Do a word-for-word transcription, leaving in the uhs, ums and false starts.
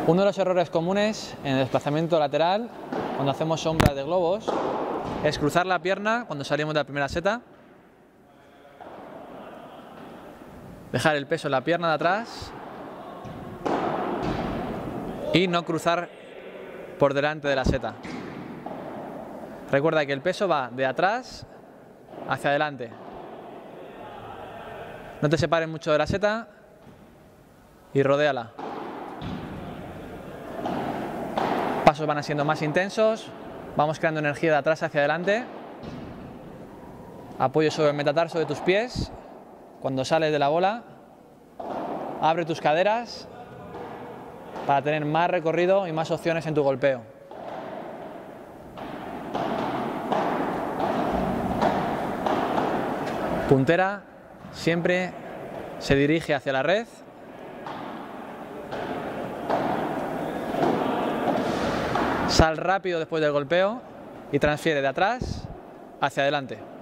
Uno de los errores comunes en el desplazamiento lateral, cuando hacemos sombras de globos, es cruzar la pierna cuando salimos de la primera seta, dejar el peso en la pierna de atrás y no cruzar por delante de la seta. Recuerda que el peso va de atrás hacia adelante. No te separes mucho de la seta y rodéala. Pasos van siendo más intensos, vamos creando energía de atrás hacia adelante. Apoyo sobre el metatarso de tus pies. Cuando sales de la bola, abre tus caderas para tener más recorrido y más opciones en tu golpeo. Puntera siempre se dirige hacia la red. Sal rápido después del golpeo y transfiere de atrás hacia adelante.